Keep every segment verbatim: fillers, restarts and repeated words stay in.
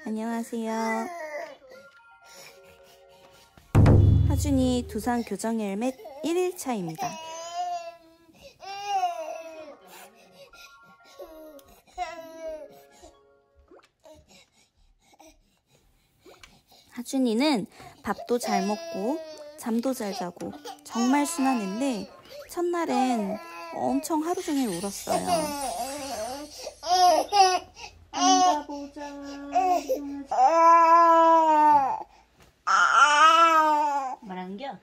안녕하세요. 하준이 두상 교정 헬멧 일 일차입니다. 하준이는 밥도 잘 먹고 잠도 잘 자고 정말 순한 애인데 첫날엔 엄청 하루 종일 울었어요. 앉아보자. 뭐란겨?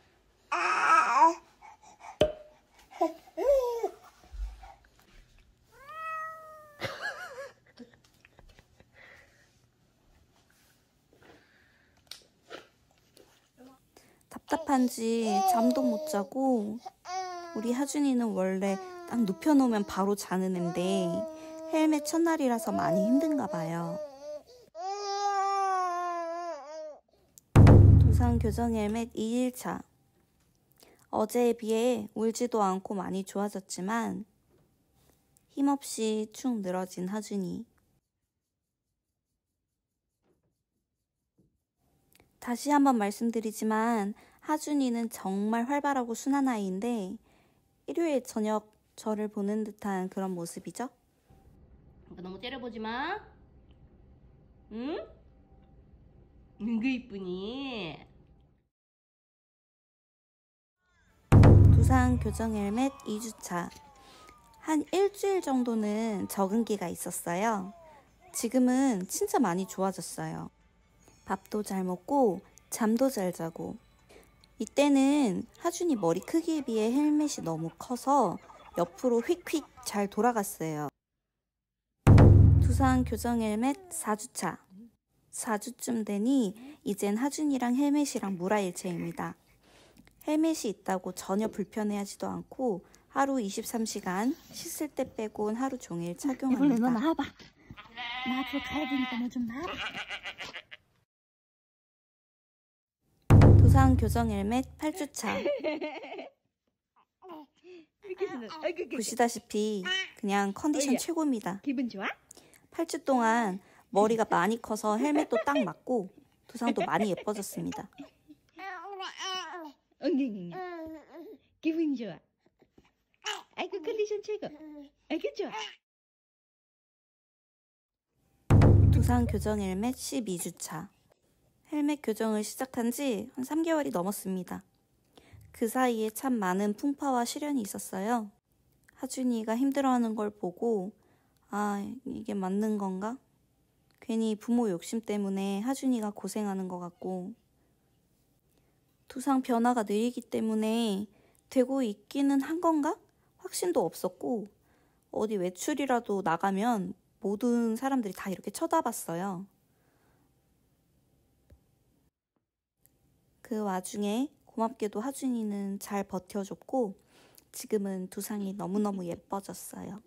답답한지 잠도 못 자고, 우리 하준이는 원래 딱 눕혀놓으면 바로 자는 앤데 헬멧 첫날이라서 많이 힘든가 봐요. 두상 교정 헬멧 이 일차. 어제에 비해 울지도 않고 많이 좋아졌지만 힘없이 축 늘어진 하준이. 다시 한번 말씀드리지만 하준이는 정말 활발하고 순한 아이인데 일요일 저녁 저를 보는 듯한 그런 모습이죠. 너무 째려보지 마. 응? 누구 이쁘니? 두상 교정 헬멧 이 주차. 한 일주일 정도는 적응기가 있었어요. 지금은 진짜 많이 좋아졌어요. 밥도 잘 먹고 잠도 잘 자고. 이때는 하준이 머리 크기에 비해 헬멧이 너무 커서 옆으로 휙휙 잘 돌아갔어요. 두상 교정 헬멧 사 주차. 사 주쯤 되니 이젠 하준이랑 헬멧이랑 무라일체입니다. 헬멧이 있다고 전혀 불편해하지도 않고 하루 이십삼 시간 씻을 때 빼곤 하루 종일 착용합니다. 너 나와봐. 나 앞으로 가야 되니까 너 좀 나와봐. 두상 교정 헬멧 팔 주차. 보시다시피 그냥 컨디션 최고입니다. 기분 좋아? 팔 주 동안 머리가 많이 커서 헬멧도 딱 맞고 두상도 많이 예뻐졌습니다. 엉덩이 기분 좋아? 아이고 컨디션 최고. 아이고 좋아. 두상 교정 헬멧 십이 주차. 헬멧 교정을 시작한 지 한 삼 개월이 넘었습니다. 그 사이에 참 많은 풍파와 시련이 있었어요. 하준이가 힘들어하는 걸 보고 아, 이게 맞는 건가? 괜히 부모 욕심 때문에 하준이가 고생하는 것 같고, 두상 변화가 느리기 때문에 되고 있기는 한 건가? 확신도 없었고, 어디 외출이라도 나가면 모든 사람들이 다 이렇게 쳐다봤어요. 그 와중에 고맙게도 하준이는 잘 버텨줬고 지금은 두상이 너무너무 예뻐졌어요.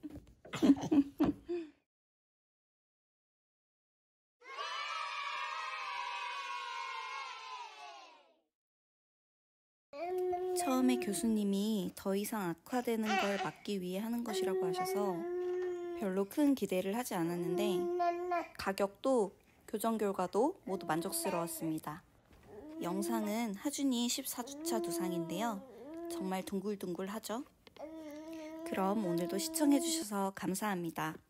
처음에 교수님이 더 이상 악화되는 걸 막기 위해 하는 것이라고 하셔서 별로 큰 기대를 하지 않았는데 가격도 교정 결과도 모두 만족스러웠습니다. 영상은 하준이 십사 주차 두상인데요. 정말 둥글둥글하죠? 그럼 오늘도 시청해주셔서 감사합니다.